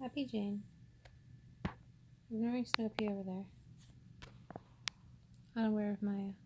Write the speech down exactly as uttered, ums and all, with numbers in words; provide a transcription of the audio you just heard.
Happy Jane. Ignoring Snoopy over there. Unaware of Maya.